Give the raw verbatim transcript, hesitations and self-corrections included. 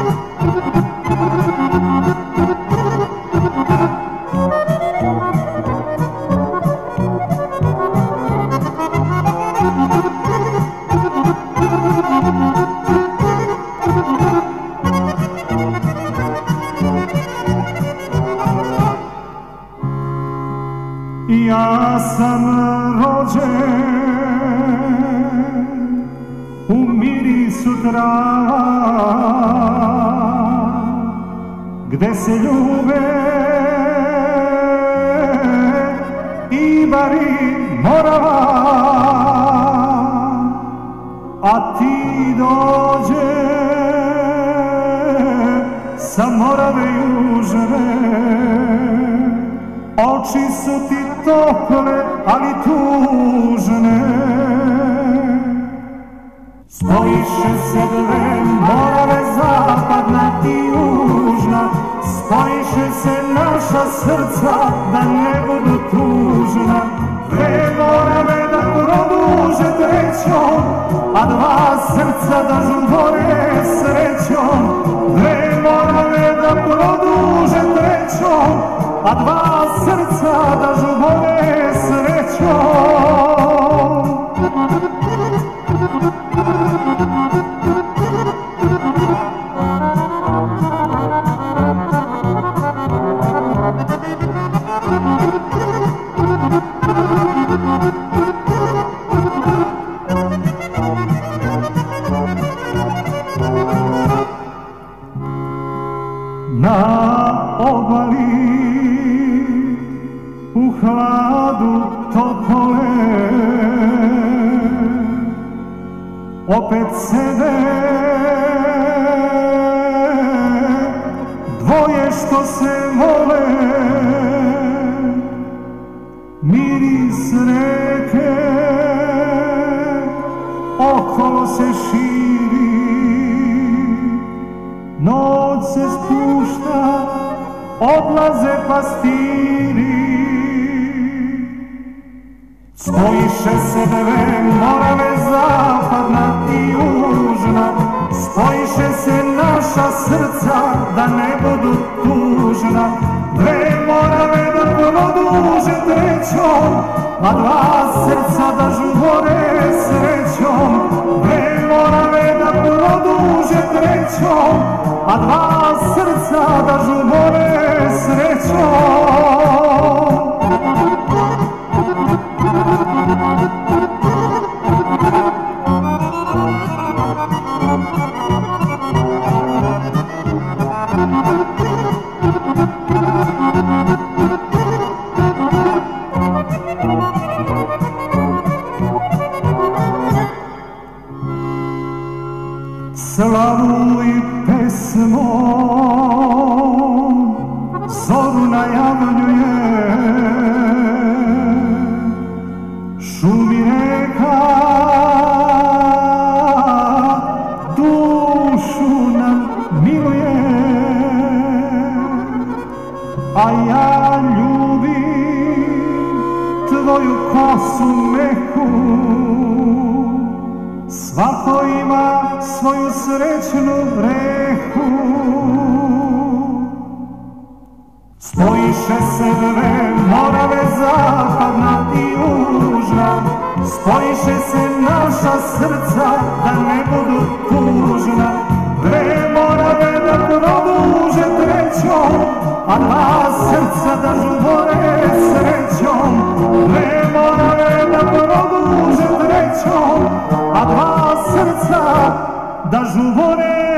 Ja sam rođen u mirisu trava, gde se ljube i bari morava, a ti dođe sa morave južne. Oči su ti tople, ali tužne. Spojiše se dve morave, zapadna i južna. Spojiše se naša srca, da ne budu tužna. Dve morave da produže trećom, a dva srca da žubore srećom. Dve morave da produže trećom, a dva srca da žubore srećom. Na obali u hladu topole opet sede dvoje što se vole. Miris reke okolo se širi, noć se spušta, odlaze pastiri. Spojiše se dve morave, zapadna i južna. Spojiše se naša srca, da ne budu tužna. Dve morave da produže trećom, a dva srca da žubore srećom. Dve morave da produže trećom, a dva srca da žubore srećom. Slavu i pesmo zoru najavljuje, šumi reka dušu nam miluje, a ja ljubim tvoju kosu meku. Svako ima svoju srećnu reku. Spojiše se dve morave, zapadna i južna. Spojiše se naša srca, da ne budu tužna. Dve morave da produže trećom, a dva srca da žubore srećom. Dve morave da produže trećom, a dva srca da žubore